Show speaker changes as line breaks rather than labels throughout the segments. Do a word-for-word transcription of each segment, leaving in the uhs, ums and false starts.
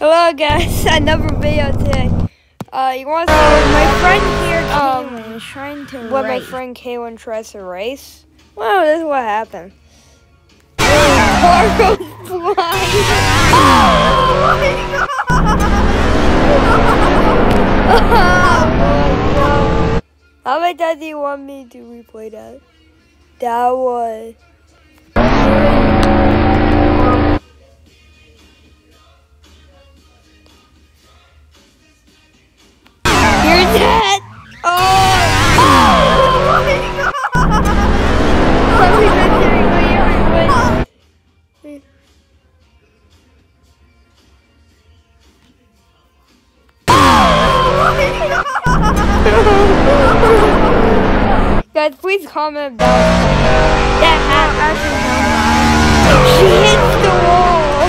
Hello guys, another video today. Uh, you want to see my friend here,
Um, is trying to
when my
race.
friend Kaylin tries to race? Well, this is what happened. Car goes flying. Oh my god! How many times do you want me to replay that? That was... You're dead! Oh! Oh my god! Let me not kidding me, you're Guys, please comment down. That happened. She hits the wall.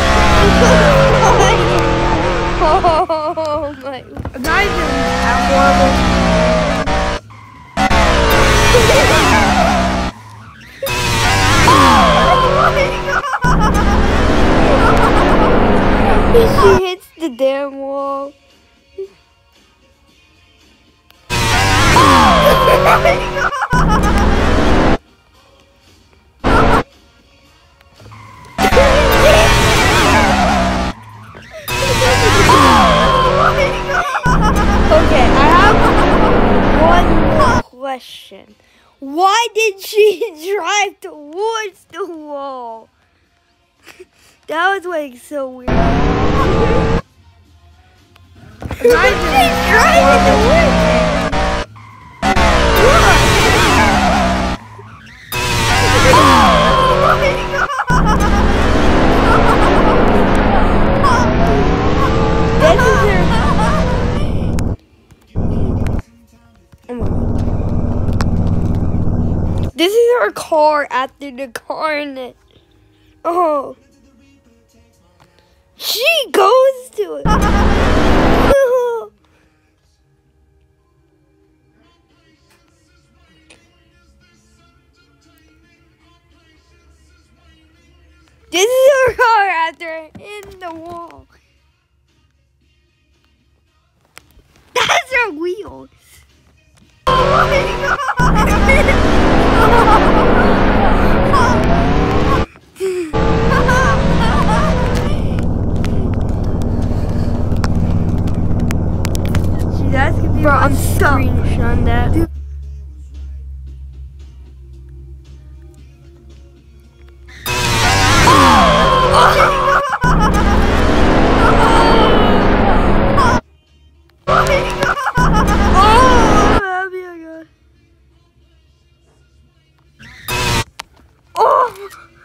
Oh my!
Imagine how horrible.
She hits the damn wall. Okay, I have one more question. Why did she drive towards the wall? That was like so weird.
Imagine
She's driving towards it. This is her. Oh my god. This is her car after the carnage. Oh. She goes to it. This is her car after in the wall. That's her wheels. Oh my She's asking me
Bro, I'm
stuff.
screenshotting that.
Oh!